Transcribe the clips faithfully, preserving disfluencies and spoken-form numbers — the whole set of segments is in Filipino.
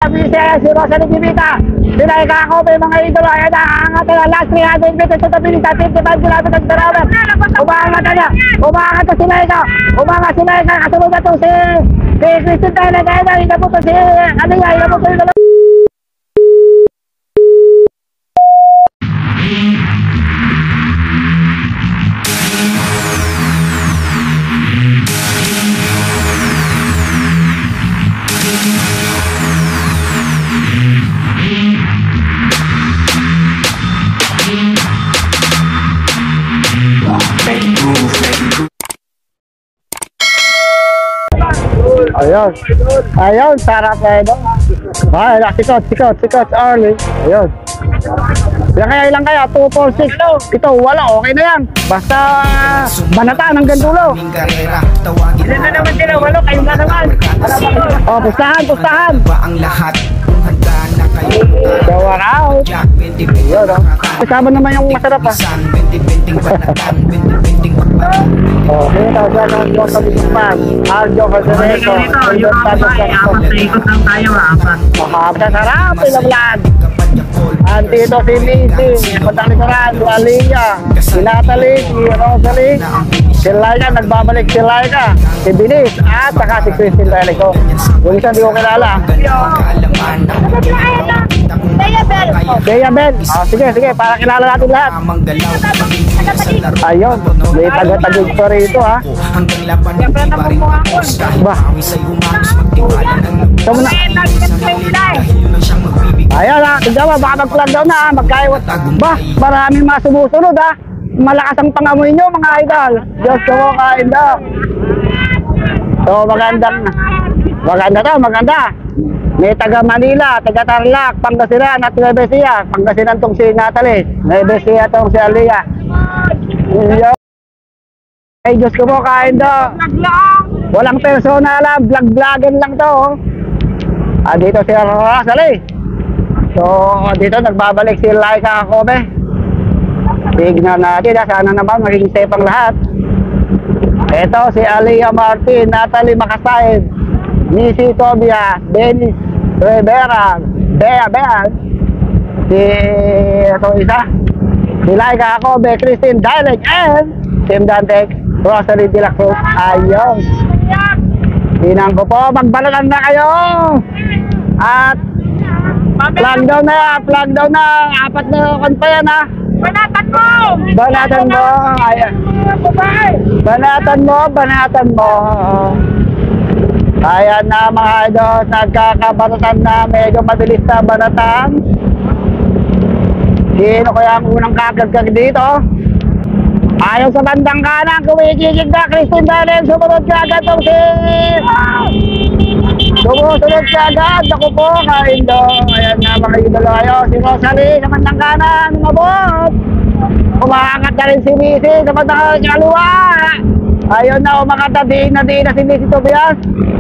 Busy, si Rosalie Bibita. Sila ikako, may mga idolo. Ayan na, angat na, last three hundred meters sa Tabilita, fifty-five kilometers per hour. Umangat na niya, umangat na sila ikaw. Umangat sila ikaw, kasunod na ito si si Christine Thailand. Ayan na, inabot na si, ano yan, inabot na yung dalawa. Ayun, ayun, sarap na ito. Ay, sikot, sikot, sikot, early. Ayun. Ilang kaya, ilang kaya? two, four, six. Ito, wala, okay na yan. Basta, banata ng gandulo. Ilan na naman sila, walo, kayo na naman. O, pustahan, pustahan. Shower out. Ayun, o. Kasama naman yung masarap, ha. Oh, dito dyan ang mga kabispan. Arjo, Federico. Yung mga babae, apat na ikot lang tayo, apat. Mahaba, sarap, pinaglan. Andito si Lizzie, Padang Likuran, si Aliyah, si Natalie, si Rosalie, si Laika, nagbabalik si Laika, si Bilis, at saka si Christine Delico. Yung isa di ko kilala. Bea Bell. Oh, Bea Bell. Oh, sige, sige, para kilala natin lahat. Ayun, may taga-tagig pa rito, ha. Siyempre na mumuha ko. Ba? Ito muna. Ayan, ha. Tignan mo, baka mag-plug down na, ha. Magkaiwat. Ba, maraming mga sumusunod, ha. Malakas ang pangamoy nyo, mga idol. Diyos ko mo, kain daw. So, magandang, maganda to, maganda. May taga Manila, taga Tarlac, Pangasinan at Nueva Ecija. Pangasinan tong si Natalie, Nueva Ecija tong si Aliyah. Ay, Diyos ko mo, kain daw. Walang personalan, vlog-vlogan lang to. Ah, dito si Rosalie. So, dito nagbabalik si Laika Kobe. Tignan natin, ha, sana naman maging safe ang lahat. Ito si Aliyah Martin, Natalie Makasaid, Missy Tobias, Dennis Rivera, Bea Bea, si ito isa, si Laika Kobe, Christine Dialect, and Tim Dantec, Rosalie de la Cruz. Ayun, tinang ko po, magbalatan na kayo. At plug down na, plug down na, apat na kon pa yan, ha. Banatan mo! Banatan mo, ayan. Banatan mo, banatan mo. Ayan na mga idol, nagkakabanatan na, medyo mabilis na banatan. Sino kaya ang unang kakagkag dito? Ayaw sa bandang kanan, kumikikig na, Christine Dalen, sumunod ka agad itong si... Sumusunod ka agad, ako po, kain do. Ayan na mga idol kayo, si Rosalie sa bandang kanan, umabot. Umaangat na rin si Missy sa bandang kaliwa. Ayun na, umaangat na, diin na diin na si Missy Tobias.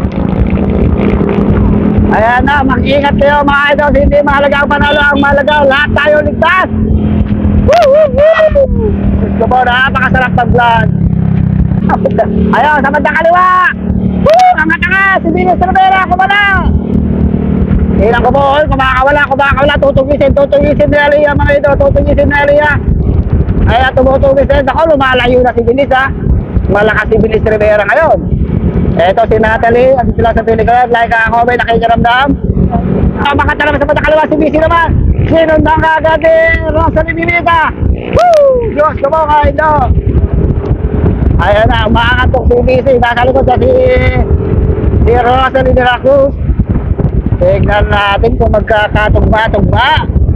Ayan na, mag-ingat kayo mga idol, hindi mahalaga ang panalo, ang mahalaga, lahat tayo ligtas. Woo! Woo! Woo! Gusto mo, napakasarap ng vlog. Ayun, sa bandang kaliwa. Woo! Angat-angat, si Venus Rivera, kumala. Ilang ko po, kumakawala, kumakawala, tutugisin, tutugisin ni Aliyah mga idol, tutugisin ni Aliyah. Ayan, tumutugisin, ako, lumalayo na si Venus, ha. Malakas si Venus Rivera ngayon. Eto si Natalie, at sila sa Pilipinas, like ako, may nakikiramdam. Makat na naman sa bandang kaliwa, si Missy naman. Sinundang kagad din, Rosalie Bibita. Woo! Diyos ko mo, kain daw. Ayan na, umaangat tong si Missy. Nasa likod na si, si Rosalie de la Cruz. Tignan natin kung magkakatugma-tugma.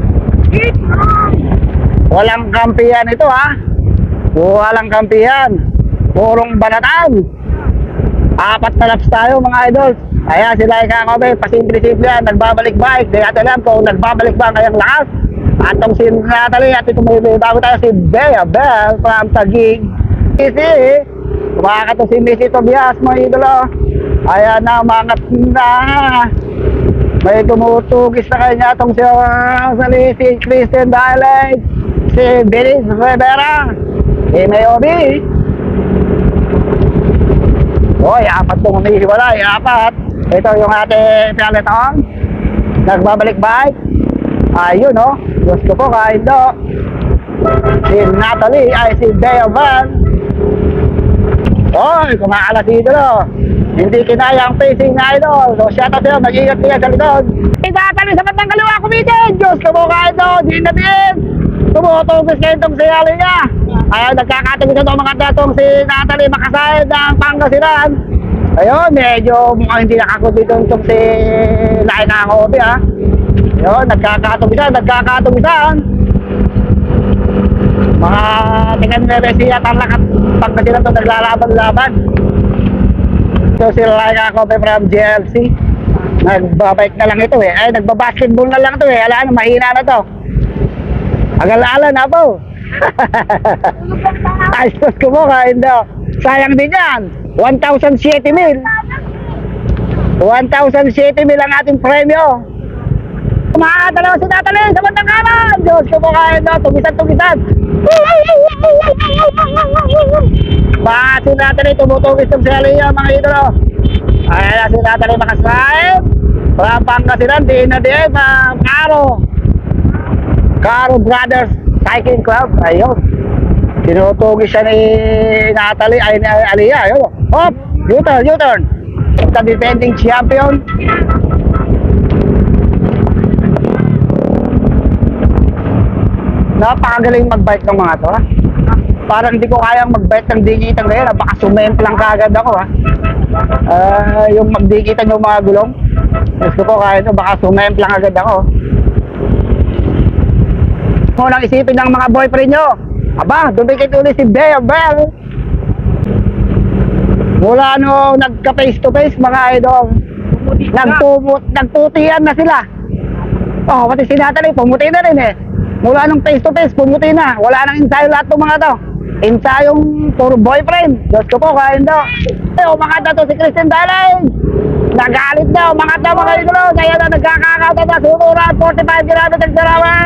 Walang kampiyan ito, ha. Walang kampiyan. Purong banatan. Apat na laps tayo mga idol. Ayan si Laika Kobe, pasimple-simple yan, nagbabalik bike. Di natin alam kung nagbabalik ba ang kayang lakas. At itong si Natalie, at itong may bago tayo si Bea Bell from Taguig. Easy, kumakakat si Missy Tobias mga idolo. Ayan na, umangat na. May tumutugis na kanya itong si Rosalie, si Christine Dialect, si Venus Rivera, si Mayobi. Hoy, apat pong umihiwalay, apat. Ito yung ating peloton. Nagbabalik-bike. Ayun, no? Diyos ko po, kaindo. Si Natalie, ay si Bea Van. Oy, kumakalas dito, no? Hindi kinaya ang pacing na idol. So, shout out sa'yo, mag-ingat niya sa likod. Natalie sa bandang kaliwa, kumitin. Diyos ko po, kaindo. Di na din. Tumutugis kayo itong siyali niya. Ayun, nagkakatingin itong mga datong si Natalie makasayad ng Pangasinan. Ayun, medyo mukhang hindi nakakulit itong si Lain na ako, ha? Ayun, nagkakatugisan, nagkakatugisan. Mga tingnan na rin siya, tarlakat Pangasinan ito, naglalaban-laban. So, si Lain na ako from G L C. Nagbabike na lang ito, eh. Ay, nagbabasketball na lang ito, eh. Alam, mahina na ito. Agal-ala na po. Ayos ko mo ka, hindi. Sayang din yan. one thousand seventy mil. one thousand seventy mil ang ating premyo. Makakatalaw si Natalie sa bandang kanan. Diyos ko mo ka, hindi. Tugisan-tugisan. Baka si Natalie tumutugis ng siyaliya, mga idolo. Ayan si Natalie makasahib. Para Pangasinan, di na din, mga Caro. Caro Brothers Cycling Club. Ayun. Tinutugis siya ni Natalie, ay ni Aliyah. Ayun. Hop! U-turn, U-turn. The defending champion. Napakagaling mag-bike ng mga to, ha? Parang hindi ko kayang mag-bike ng digitan ngayon. Baka sumemplang kagad ako, ha? Uh, yung magdigitan yung mga gulong. Gusto ko kaya ito, baka sumemplang agad ako. Munang isipin ng mga boyfriend nyo. Aba, dumikit ulit si Bea Bell. Mula no nagka face to face, mga idol, nagpumut, nagputian na sila. Oh, pati si Natalie, pumuti na rin eh. Mula nung face to face, pumuti na. Wala nang ensayo lahat ng mga to. Ensayong puro boyfriend. Diyos ko po, kaya ito. Eh, umangat na to si Christian Daling. Nagalit na, umangat na mga idol. Kaya na nagkakakata na, sunuran, forty-five kilometers per hour.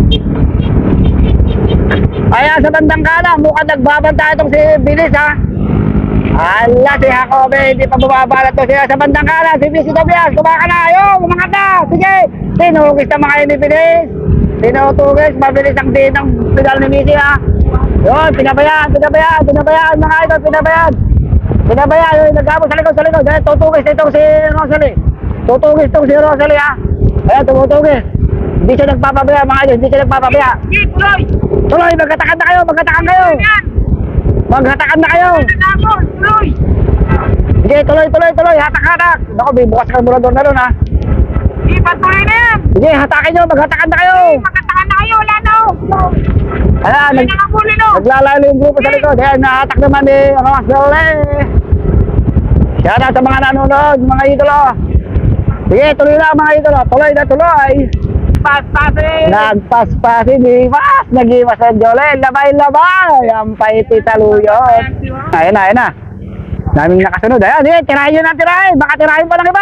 Kaya sa bandang kanan, mukhang nagbabanta itong si Bilis, ha? Ala, si Jacobe, hindi pa bumabalat to siya sa bandang kanan. Si Bilis Tobias, kumaka na, ayun, umangat na. Sige, tinugis na mga ni Bilis. Tinutugis, mabilis ang din ng pedal ni Missy, ha? Yun, pinabayaan, pinabayaan, pinabayaan, mga idol, pinabayaan. Pinabayaan, yun, nagkabos sa likod, sa likod. Dahil tutugis itong si Rosalie. Tutugis itong si Rosalie, ha? Ayan, tumutugis. Hindi siya nagpapabaya, mga idol, hindi siya nagpapabaya. Tuloy! Tuloy, magkatakan na kayo, magkatakan kayo. Maghatakan na kayo. Tuloy! Sige, tuloy, tuloy, tuloy, hatak-hatak. Naku, bibukas ka mula doon na doon, ha? Di ba tuloy na yan? Sige, hatakin nyo, maghatakan na kayo. Magkatakan na kayo, wala na. Ayan, nag naglalalo yung grupo sa likod. Ayan, nahatak naman ni Rosale. Siya na sa mga nanonood, mga idolo. Sige, tuloy na mga idolo. Tuloy na tuloy. Pas-pasin! Nagpas-pasin, iwas. Nag-iwas ang Jolene. Labay-labay. Ang paiti taluyot. Ayan na, ayan na. Daming nakasunod. Ayan, ayan. Tirahin nyo na tirahin. Baka tirahin pa lang iba.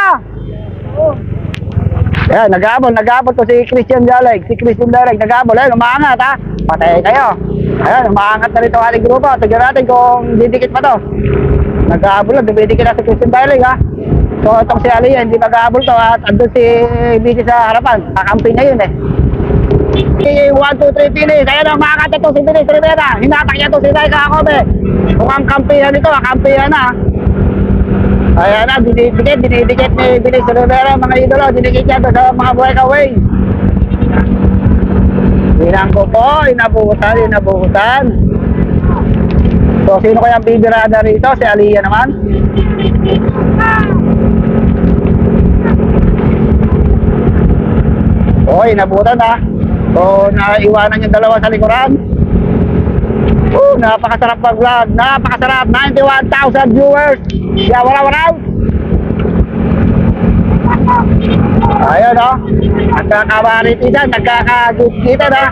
Ayan, nag-aabol. Nag-aabol to si Christian Daleg. Si Christian Daleg, nag-aabol. Ayan, umaangat, ha. Patay kayo. Ayan, umaangat na rito ang ating grupo. Tignan natin kung didikit pa to. Nag-aabol lang. Dumidikit na si Christian Daleg, ha. So, itong si Aliyah, hindi mag-aabol to at andun si Bici sa harapan. Kakampi niya yun eh. one, two, three, finish. Ayan ang makakat ito si Bici Rivera. Hinatak niya ito si Laika Jacobe. Mukhang kampihan ito, kampihan na. Ayan na, dinidikit, dinidikit ni Bici Rivera, mga idolo. Dinidikit niya ito sa mga breakaways. Hinang ko po, inabutan, inabutan. So, sino kaya ang bibirada rito? Si Aliyah naman. Okay, nabutan ha. So, naiwanan yung dalawa sa likuran. Oh, napakasarap mag-vlog. Napakasarap. ninety-one thousand viewers. Yeah, wala, wala. Ayun, no? Nagkakabaritisan, nagkakagitan, ha?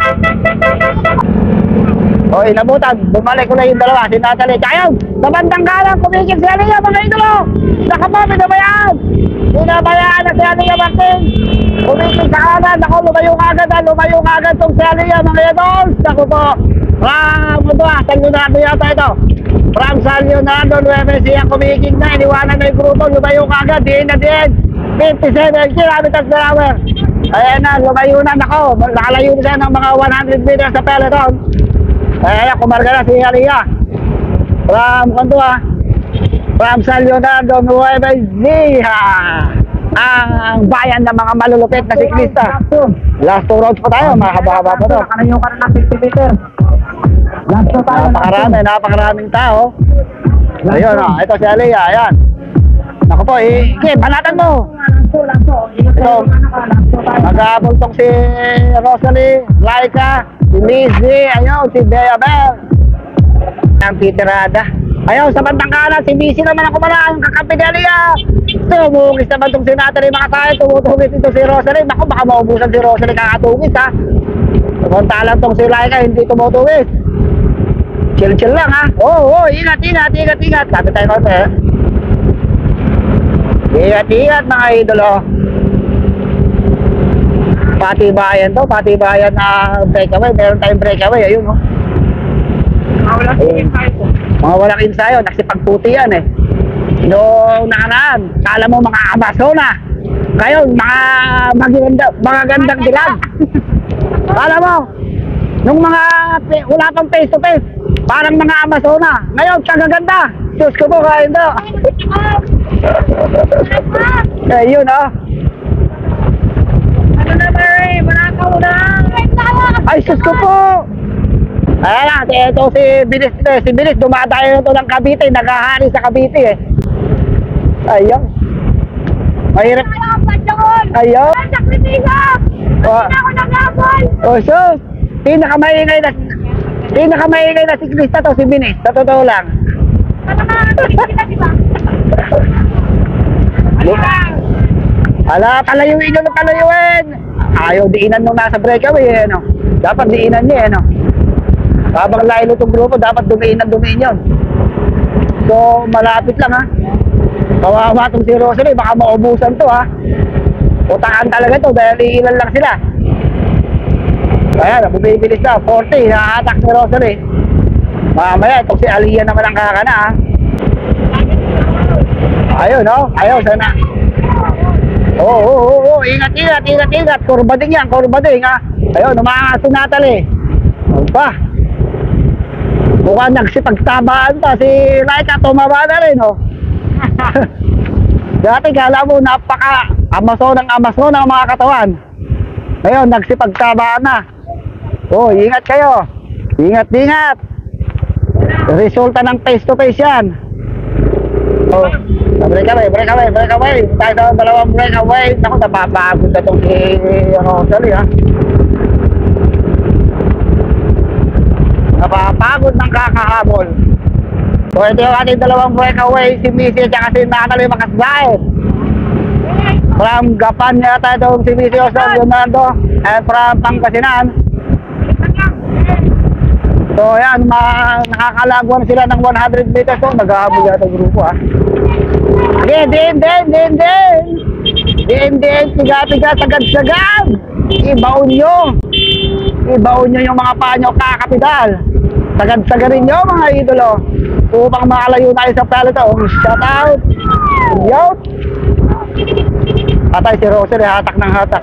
Okay, nabutan. Bumalik ko na yung dalawa. Si Natalie. Kaya, sa bandang kanan, kumikip si Aliyah, mga idolo. Nakapa, binabayaan. Binabayaan na si Aliyah Martin. Kumikip sa kanan. Ako, lumayo kagad, ha? Lumayo kagad itong si Aliyah, mga idol. Ako po. From, ito ha, San Leonardo yata ito. From San Leonardo, Nueva Ecija, kumikip na. Iniwanan na yung grupo. Lumayo kagad. Diin na diin. fifty-seven kilometers per hour. Ayan na, lumayo na, nako. Nakalayo na siya ng mga one hundred meters sa peloton. Ayan, kumarga na si Aliyah. From, kanto ah, from San Leonardo, Nueva Ecija. Ang bayan ng mga malulupit na siklista. Last two rounds pa tayo, mahaba-haba pa to. Nakalayo ka na ng fifty meters. Last na tayo. Napakarami, napakaraming tao. Ayun o, ito si Aliyah, ayan. Naku po, eh, Kim, banatan mo. Ito, mag-aabol tong si Rosalie, Laika, si Lizzie, ayun, si Bea Bell. Ang titirada. Ayun, sa bandang kanan, si Missy naman ako pala, yung kakampi ni Aliyah. Tumugis naman tong si Natalie, mga tayo, tumutugis ito si Rosalie. Naku, baka maubusan si Rosalie kakatugis, ha. Samantalang tong si Laika, hindi tumutugis. Chill-chill lang, ha. Oo, oh, oh, ingat, ingat, ingat, ingat. Sabi tayo konti, eh. Ingat-ingat mga idolo. Patibayan to, patibayan na breakaway. Meron tayong breakaway, ayun oh. Wala Ayun. Mga walang ensayo, nagsipagputi yan eh. Noong nakaraan, kala mo mga Amazona. Ngayon, mga magaganda, mga gandang dilag. Kala mo, nung mga wala pang face to face, parang mga Amazona. Ngayon, kagaganda. Diyos ko po, kain daw. Eh, yun oh. Ano na, Mary? Manakaw na. Ay, sus ko po! Ayan na, ito si Bilis, eh, si Bilis, dumadayo na ito ng Cavite, naghahari sa Cavite eh. Ayun. Mahirap. Ayun. Oh. Oh, sus! Pinakamaingay na, pinakamaingay na siklista to si Bilis, sa totoo lang. Ala, palayuin nyo na palayuin! Ayaw diinan nung nasa breakaway eh, no? Dapat diinan niya eh, no? Habang lailo itong grupo, dapat dumiin ang dumiin yun. So, malapit lang ha. Kawawa itong si Rosalie, baka maubusan to ha. Utakan talaga to dahil iilan lang sila. Ayan, bumibilis na, forty, nakahatak si Rosalie. Mamaya, itong si Aliyah naman ang kakana ha. Ayun no, ayaw sana. Oo, oo, oo, oo, ingat, ingat, ingat, ingat. Kurbading yan, kurbading ha. Ayun, umaangas si Natalie. Ano ba? Mukhang nagsipagtabaan pa si Laika, tumaba na rin, oh. Dati kala mo napaka Amazon ang Amazon ang mga katawan. Ngayon, nagsipagtabaan na. Oh, ingat kayo. Ingat, ingat. Resulta ng face to face yan. Oh, break away, break away, break away. Tayo sa dalawang break away. Naku, napapagod na itong si Rosalie, ha. Napapagod ng kakahabol. So ito yung ating dalawang breakaway, si Missy at saka si Natalie Makasbae. From Gapan yata itong si Missy o San Leonardo, and from Pangasinan. So yan, nakakalagwan sila ng one hundred meters. So naghahabol yata yung grupo ha. Din, din, din, din, din. Din, din, tiga-tiga, sagad-sagad. Ibaon nyo. Ibaon nyo yung mga panyo kakapidal. Sagad-sagarin nyo mga idolo. Upang makalayo tayo sa peloton. Shout out. Yo. Patay si Rosalie, hatak ng hatak.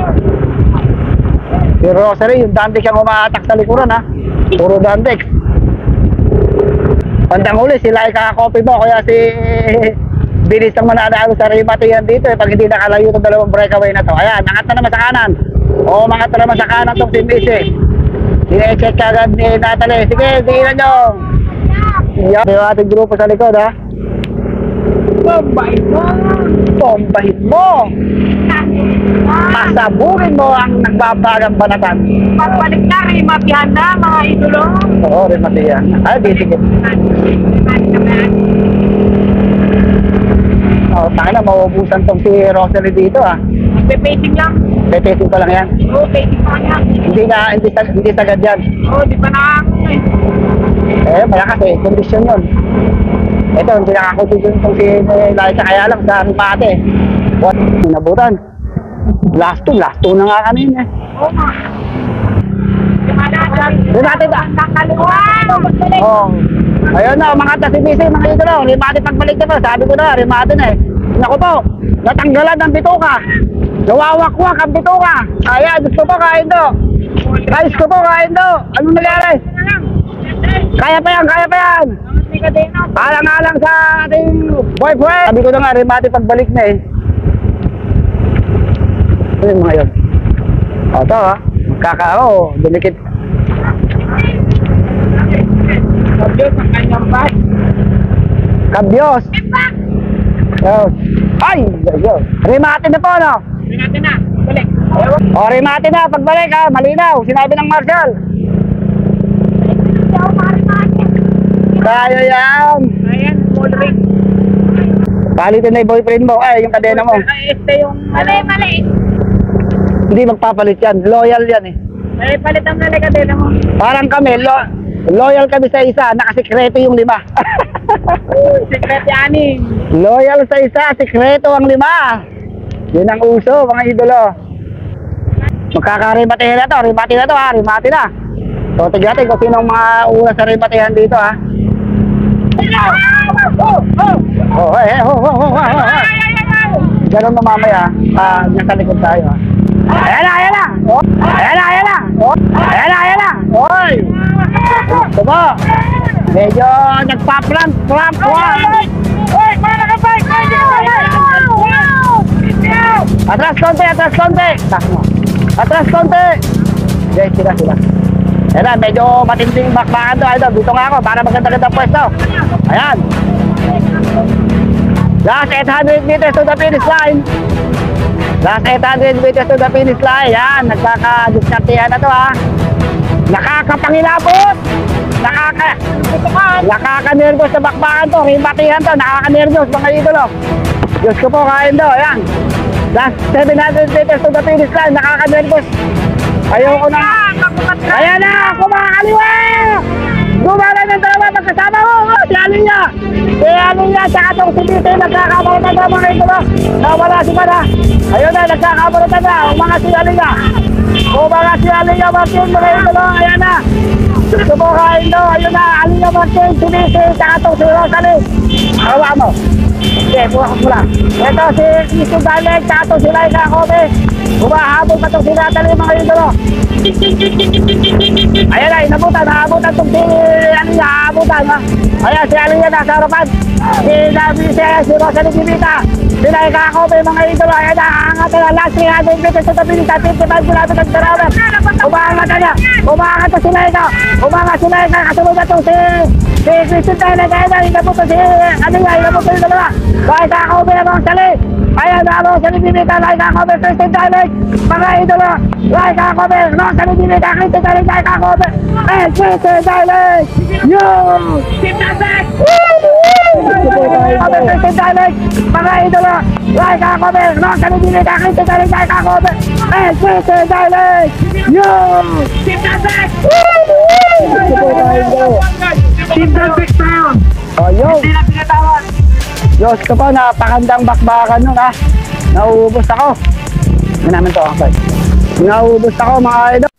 Si Rosalie, yung Dandex ang umahatak sa likuran ha. Puro Dandex. Bandang uli, sila ay kakakopi mo. Kaya si Bilis ang mananalo sa Rimate yan dito eh. Pag hindi nakalayo itong dalawang breakaway na to. Ayan, angat na naman sa kanan. O, mangat na naman sa kanan itong si Missy. Sine-check agad ni Natalie. Sige, tingnan nyo. Yan, yung ating grupo sa likod ha. Bombahin mo. Bombahin mo. Pasaburin mo ang nagbabagang banatan. Pagbalik na, Rimatihan na, mga idolo. Oo, Rimate yan. Ay, di sige. Oh, taka na, mauubusan tong si Rosalie dito ah. Magpe-pacing lang. Petesing pa lang yan. Oo, pacing pa lang. Hindi na, hindi, hindi sagad yan. Oo, di pa nakakot eh. Eh, malakas eh, kondisyon yun. Ito, hindi nakakondisyon itong si Laika, kaya lang sa Rimate. What? Inabutan. Last two, last two na nga kanina eh. Oo nga. Rimate ba? Kakaliwan. Oo. Ayun na, umangat na si Missy, mga idolo. Rimate pagbalik na pa, sabi ko na, Rimate na eh. Naku po, natanggalan ng bituka. Nawawak-wak ang bituka. Ayan, gusto ko kain do. Guys, gusto ko kain do. Anong nangyari? Kaya pa yan, kaya pa yan. Alang-alang sa ating boyfriend. Sabi ko na nga, remati pagbalik na eh. Ano yung mga yun? O, ito ha. Magkakao, dulikit. Kabyos ang kanyang bag. Kabyos. Oh. Ay! Remati na po, no? Tingnan na. Balik. O, remati na. Pagbalik ha. Malinaw. Sinabi ng Marshall. Kaya yan. Ayan, small ring. Palitin na yung boyfriend mo. Ay, yung kadena mo. Ay, este yung... Mali, mali. Hindi magpapalit yan. Loyal yan eh. Ay, palit ang mali kadena mo. Parang kami, lo loyal kami sa isa. Nakasikreto yung lima. Secret yaning. Loyal sa isa, sikreto ang lima. Yun ang uso, mga idolo. Magkaka-remati na to. Remati na to ha. Remati na. So, tignan natin kung sino ang mga una sa rematihan dito ha. Oh, hey, hey, oh, oh, oh, oh, oh. Ganun na mamaya, ah, nasa likod tayo ha. Ayan na, ayan na! Oh, ayan na, ayan na! Oh, ayan na, ayan na! Oy! Ito po! Medyo nagpa-plant, plant, plant! Oy, para ka bike! Atras konti, atras konti! Atras konti! Yes, sila, sila. Ayan na, medyo matinding bakbakan to. Idol, dito nga ako para maganda-ganda pwesto. Ayan. Last eight hundred meters to the finish line. Last eight hundred meters to the finish line. Ayan, nagkaka-diskartihan na to ha. Nakakapangilabot. Nakaka... Nakaka-nervous sa bakbakan to. Rimbatihan to. Nakaka-nervous mga idolo. Diyos ko po, kain do. Ayan. Last seven hundred meters to the finish line. Nakaka-nervous. Ayoko na. Ayan na, kumakaliwa! Gumala ng dalawa magkasama mo! Oh, si Alinya! Si Alinya, tsaka itong si Tite, nagkakabarutan na mga ito na. Nawala si Mana. Ayun na, nagkakabarutan na. Ang mga si Alinya. O mga si Alinya Martin, mga ito na. Ayan na. Gusto mo kain do. Ayun na, Alinya Martin, si Tite, tsaka itong si Rosalie. Awa mo. Okay, bukas mo lang. Ito si Isu Dalek, tsaka itong si Laika Kobe. Humahabol pa itong si Natalie, mga ito na. Ayan na, inabutan, naabutan itong si Alinya, naabutan ha. Ayan, si Alinya nasa harapan. Si Nabi, si, si Rosalie Gimita. Si Laika Kobe, mga idolo. Ayan na, aangat na, last three hundred meters sa tabi nita, fifty-five kilometers per hour. Umaangat na niya, umaangat na si Laika. Umaangat si Laika, kasunod na itong si si Christian Taylor. Ayan na, inabutan si Alinya, inabutan yung dalawa. Laika Kobe, Rosalie. Ayan na, Rosalie Gimita, Laika Kobe, Christian Taylor. Mga idolo, Laika Kobe, Rosalie Gimita, Christian Taylor, Laika Kobe, and Christian Taylor. Yo! Team Nasek! Kobe, Christian Taylor. Mga idolo, Laika Kobe, Rosalie Gimita, Christian Taylor, Laika Kobe, and Christian Taylor. Yo! Team Nasek! Team Nasek down! Oh, yo! Hindi na pinatawan! Diyos ko po, napakandang bakbakan nun ha. Nauubos ako. Hindi naman to, okay. Nauubos ako mga idol.